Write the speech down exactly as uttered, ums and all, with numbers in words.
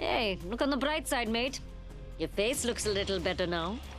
Hey, look on the bright side, mate. Your face looks a little better now.